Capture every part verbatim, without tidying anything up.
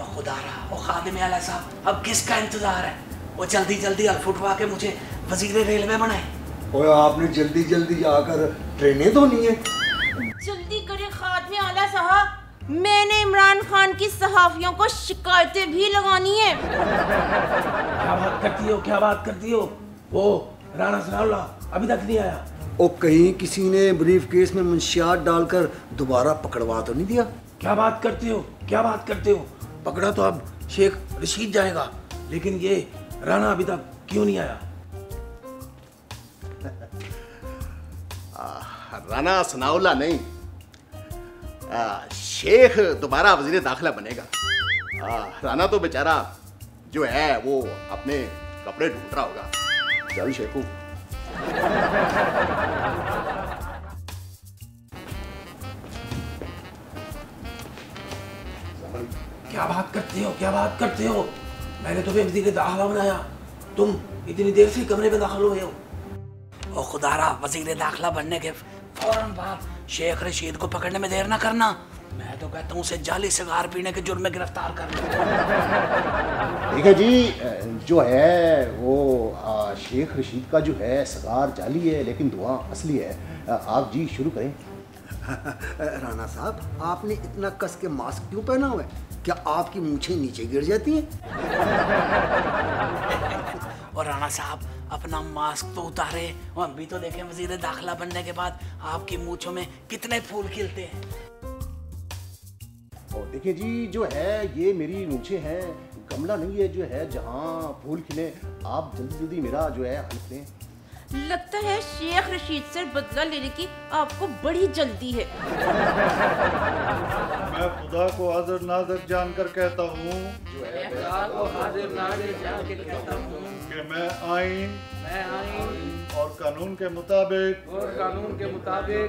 वो खुदारा, वो खादिम आला साहब, अब किसका इंतजार है? वो जल्दी जल्दी अल्फ उठवा के मुझे वजीर रेलवे बनाए। और आपने जल्दी जल्दी जाकर ट्रेनें धोनी है। जल्दी करे खादिम आला साहब, मैंने इमरान खान की सहाफियों को शिकायतें भी लगानी है। क्या बात करती हो, क्या बात करती हो? वो राणा सनाउल्लाह अभी तक नहीं आया। और कहीं किसी ने ब्रीफ केस में मंशियात डालकर दोबारा पकड़वा तो नहीं दिया? क्या बात करते हो, क्या बात करते हो? पकड़ा तो अब शेख रशीद जाएगा, लेकिन ये राणा अभी तक क्यों नहीं आया? राणा सनाउल्लाह नहीं, आ, शेख दोबारा वजीर दाखिला बनेगा। आ, राणा तो बेचारा जो है वो अपने कपड़े ढूंढ रहा होगा। चल शेखू। क्या बात करते हो, क्या बात करते हो? मैंने तुम्हें वजीर दाखिला बनाया, तुम इतनी देर से कमरे में दाखिल हुए हो। ओ खुदारा, वजीर दाखिला बनने के फौरन बाद शेख रशीद को पकड़ने में देर ना करना। मैं तो कहता हूँ उसे जाली सिगार पीने के जुर्म में गिरफ्तार कर लो। ठीक है जी, जो है वो आ, शेख रशीद का जो है सिगार जाली है लेकिन धुआं असली है। आ, आप जी शुरू करें। राणा साहब, आपने इतना कस के मास्क क्यों पहना हुआ है? क्या आपकी मूंछें नीचे गिर जाती हैं? और राणा साहब, अपना मास्क तो उतारे और अभी तो देखें वजीर दाखिला बनने के बाद आपकी मूंछों में कितने फूल खिलते हैं। और देखिए जी, जो है ये मेरी मूंछें हैं, गमला नहीं है जो है जहाँ फूल खिले। आप जल्दी जल्दी मेरा जो है हल्फ लें। लगता है शेख रशीद से बदला लेने की आपको बड़ी जल्दी है। मैं खुदा को हाजिर नाज़िर जानकर कहता हूँ जो है खुदा को हाजिर नाज़िर जानकर कहता हूँ कि मैं आइन मैं आइन और कानून के मुताबिक और कानून के मुताबिक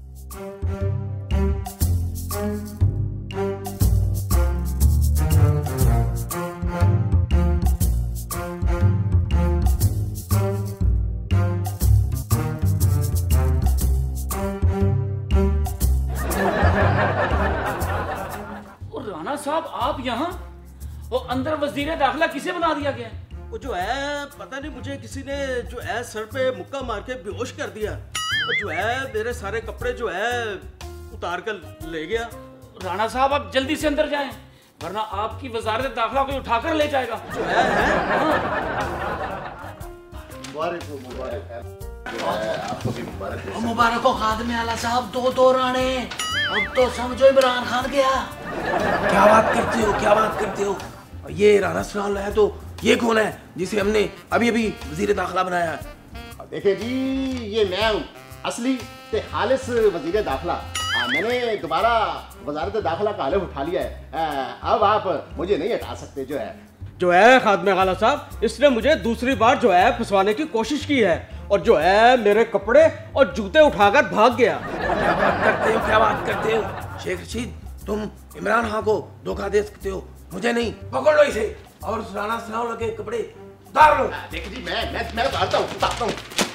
साहब, आप यहाँ? वो अंदर वजीर दाखिला किसे बना दिया गया? वो जो है पता नहीं, मुझे किसी ने जो है सर पे मुक्का मार के बेहोश कर दिया और जो है मेरे सारे कपड़े जो है उतार कर ले गया। राणा साहब, आप जल्दी से अंदर जाएं, वरना आपकी वजारत दाखिला को उठाकर ले जाएगा। जो है, है? मुबारक हो, मुबारक है। आपको भी मुबारक हो। मुबारक हो खादिम आला साहब, दो दो राणे। अब तो समझो इमरान खान गया। क्या बात करते हो, क्या बात करते हो? ये राणा सनाउल्लाह है तो ये कौन है जिसे हमने अभी अभी वजीर दाखिला बनाया है? देखिए जी, ये मैं हूँ, असली ते खालिस वजीर दाखिला। मैंने दोबारा वजारत दाखिला का हलफ उठा लिया है। अब आप मुझे नहीं हटा सकते। जो है जो है खादिम आला साहब, इसने मुझे दूसरी बार जो है फंसवाने की कोशिश की है और जो है मेरे कपड़े और जूते उठाकर भाग गया। क्या बात करते हो, क्या बात करते हो? शेख रशीद, तुम इमरान खान को धोखा दे सकते हो, मुझे नहीं। पकड़ लो इसे और राणा सनाउल्लाह के कपड़े उतार लो। देखिए जी, मैं मैं मैं उतारता हूँ उतारता हूँ